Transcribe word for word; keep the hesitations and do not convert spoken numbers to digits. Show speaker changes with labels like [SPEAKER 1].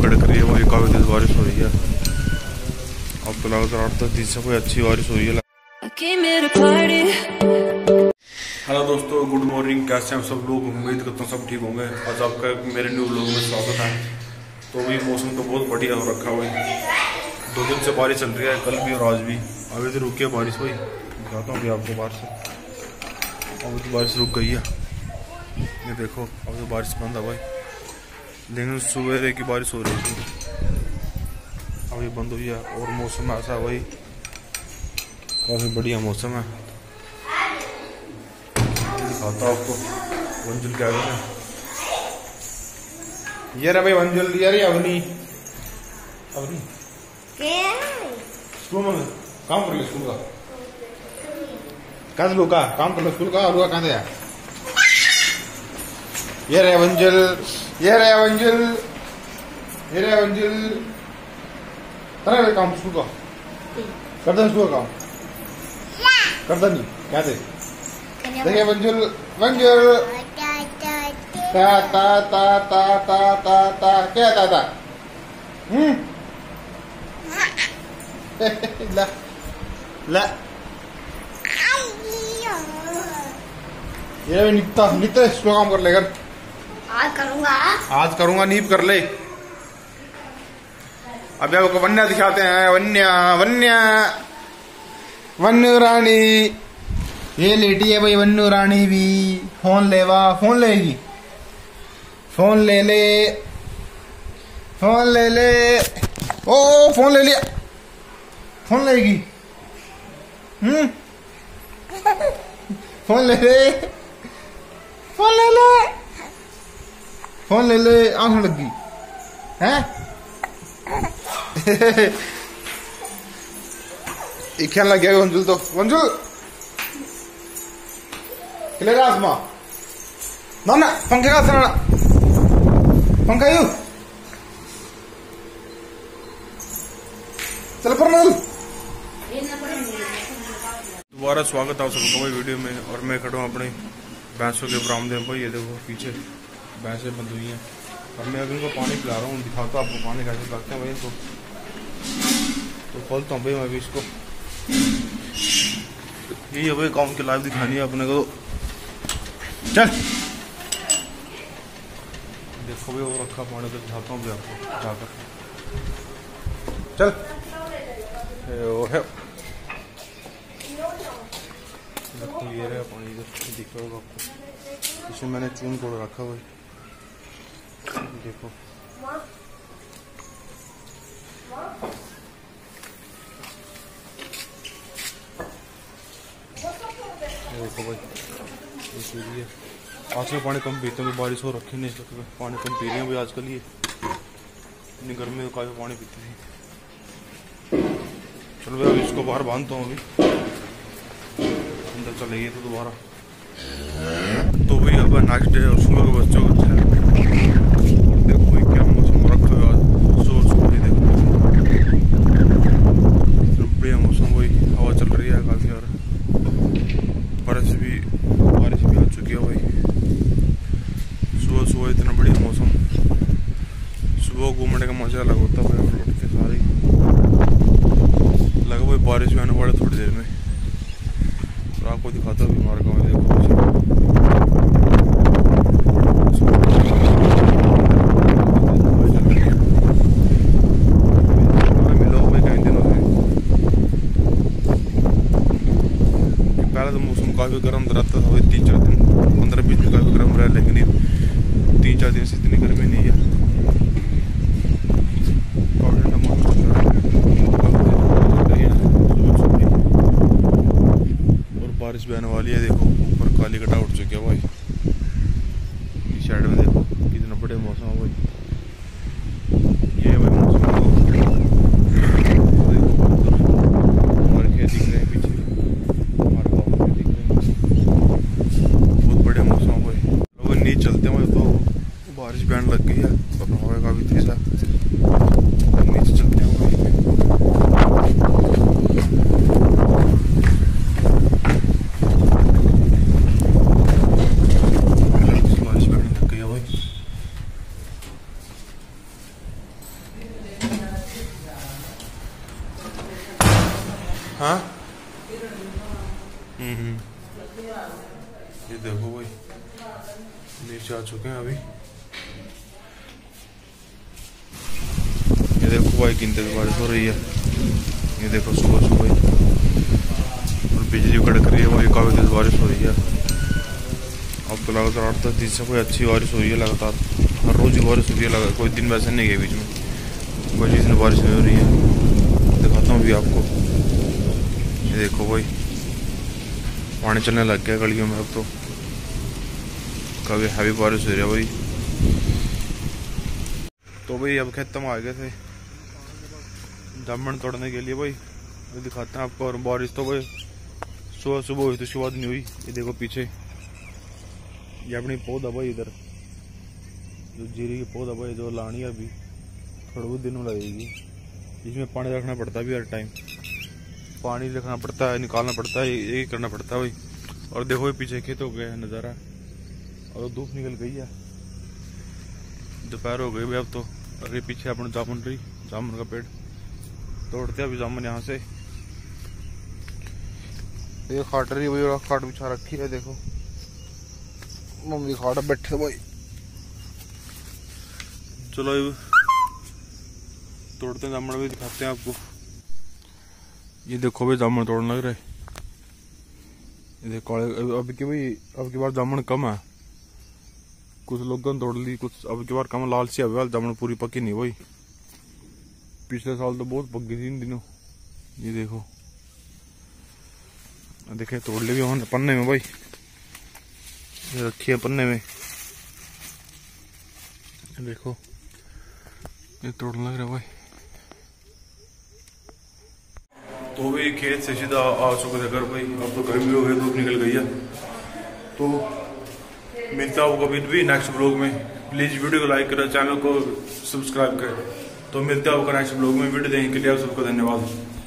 [SPEAKER 1] कड़क रही है, वही काफी तेज बारिश हो रही है। अब तो लगातार आठ दस दिन से कोई अच्छी बारिश हो रही है। हेलो दोस्तों, गुड मॉर्निंग। कैसे हैं सब लोग? उम्मीद करता हूँ सब ठीक होंगे। आज आपका मेरे न्यू व्लॉग में स्वागत है। तो अभी मौसम तो बहुत बढ़िया हो रखा हुआ है। दो दिन से बारिश चल रही है, कल भी और आज भी। अभी तो रुकी है बारिश, हुई दिखाता हूँ अभी आपको बाहर से। अभी तो बारिश रुक गई है, ये देखो। अभी तो बारिश बंद है भाई, लेकिन सुबह की बारिश हो रही थी, अभी बंद हुई है। और मौसम ऐसा है भाई, काफ़ी बढ़िया मौसम है। दिखाता हूँ आपको वंजुल क्या कर रहे हैं। ये रहा भाई वंजुल, ये रही अवनी। अवनी स्कूल में काम कर ले, स्कूल का कहाँ का काम कर लो, स्कूल का और कहाँ से है। ये रहे वंजुल, ये रहे वंजुल, ये रहे वंजुल। अरे काम स्कूल का करता, स्कूल का काम करता नहीं क्या थे। देखिए वंजुल, वंजुल ता ता ता ता ता ता ता क्या ता ता हम्म ला ला ये नित्ता नित्ता इसको काम कर लेकर।
[SPEAKER 2] आज करूंगा,
[SPEAKER 1] आज करूंगा, नींब कर ले। अभी आपको वन्या दिखाते हैं। वन्या वन्या वन्नू रानी, ये लेटी है भाई वन्नू रानी भी। फोन लेवा, फोन लेगी, फोन ले ले, फोन ले ले। ओ फोन ले लिया, फोन लेगी। हम्म फोन ले ले, फोन ले ले, फोन ले ले। आंख लग गई हैं। खेलने लग गया वंजुल। तो वंजुल खेलेगा आसमा ना ना, पंखे का असर, पंखा यू चल पर नल। दोबारा स्वागत है आप सबका भाई वीडियो में। और मैं खड़ा हूँ अपने भैंसों के बरामदे में भाई। ये देखो पीछे भैंसें बंद हुई हैं, और मैं अभी इनको पानी पिला रहा हूँ। दिखाता हूँ आपको पानी कैसे पिलाते हैं भाई इनको। तो खोलता हूँ भाई मैं अभी इसको। यही है भाई काम की लाइव दिखानी है अपने को। चल देखो भाई वो रखा पानी, तो दिखाता हूँ आपको जाकर। चल ओ है, देखो ये रहा पानी, इधर दिख रहा होगा आपको। इसमें मैंने चून तोड़ रखा हुआ है, देखो। देखो भाई ये आजकल पानी कम पीते हैं, बारिश हो रखी नहीं, पानी कम पी रहे हैं भाई आजकल। ये इतनी गर्मी में काफी पानी पीते थे। चलो भाई अभी इसको बाहर बांधता हूँ, अभी अंदर चलेगी तो दोबारा। तो भाई अब नेक्स्ट डे और सुबह के बच्चों को देखो भाई क्या मौसम रखा हुआ आज। जोर सुबह देखो बढ़िया मौसम, वही हवा चल रही है काफी, और बारिश भी बारिश भी आ चुकी है भाई। सुबह सुबह इतना बढ़िया मौसम, सुबह घूमने का मजा अलग होता है भाई। उठ के सारी लगा भाई बारिश भी आने वाला थोड़ी देर में। और आपको दिखाता हूँ हमारे गाँव में देखो मिलो भाई कई दिनों से। पहले तो मौसम काफी गर्म रहता था भाई, तीन चार दिन पंद्रह बीस दिन काफी गर्म रहा, लेकिन तीन चार दिन से इतनी गर्मी नहीं है। बारिश भी आने वाली है, देखो ऊपर काली घटा उठ चुकी है भाई। इस साइड में देखो कितना बड़े मौसम है भाई। ये भाई मौसम को देखो, हमारे खेत दिख रहे हैं पीछे, हमारे गाँव में दिख रहे हैं। बहुत बढ़िया मौसम है भाई। लोग नीचे चलते हैं तो बारिश भी आने लग गई है, और हवा काफी तेज है। नीचे चलते हैं भाई। हाँ हम्म ये देखो भाई नीचे आ चुके हैं अभी। ये देखो भाई कितनी तेज बारिश हो रही है। ये देखो सुबह सुबह और बिजली कड़क रही है वही, काफी तेज बारिश हो रही है। अब तो लगातार आठ दस दिन से कोई अच्छी बारिश हो रही है लगातार, हर रोज ही बारिश हो रही है लगा, कोई दिन वैसे नहीं गए बीच में, कोई चीज़ में बारिश नहीं हो रही है। दिखाता हूँ भी आपको। ये देखो भाई पानी चलने लग गया गलियों में अब तो, काफी हैवी बारिश हो रही है भाई। तो भाई अब खेत में आ गए थे जामुन तोड़ने के लिए भाई, ये दिखाते हैं आपको। और बारिश तो भाई सुबह सुबह हुई तो उसके बाद नहीं हुई। ये देखो पीछे ये अपनी पौधा भाई, इधर जो जीरी की पौधा भाई जो लानी है अभी थोड़े बहुत दिनों लगेगी। इसमें पानी रखना पड़ता है भी हर टाइम, पानी रखना पड़ता है, निकालना पड़ता है, यही करना पड़ता है भाई। और देखो पीछे खेत हो गया है नज़ारा, और धूप निकल गई है, दोपहर हो गई भाई अब तो। अरे पीछे अपने जामुन रही, जामुन का पेड़ तोड़ते हैं अभी जामुन यहाँ से। ये खाट रही भाई, और खाट बिछा रखी है देखो, मम्मी खाट बैठे भाई। चलो तोड़ते हैं जामुन भी, दिखाते हैं आपको। ये देखो भाई जामुन तोड़ने लग रहे। ये देखो अब की भाई अब की बार जामुन कम है, कुछ लोगों ने तोड़ ली, कुछ अब की बार कम, लाल सी अब जामुन पूरी पकी नहीं भाई। पिछले साल तो बहुत पक गई थी इन दिनों। ये देखो देखे तोड़ ली भी पन्ने में भाई, ये रखी है पन्ने में। देखो ये तोड़ने लग रहा भाई। तो भी खेत से सीधा आ चुके थे घर भाई, अब तो गर्मी हो गई, धूप निकल गई है। तो मिलता हूँ कभी भी नेक्स्ट ब्लॉग में। प्लीज वीडियो को लाइक करें, चैनल को सब्सक्राइब करें। तो मिलता होगा नेक्स्ट ब्लॉग में, वीडियो देखने के लिए आप सबको धन्यवाद।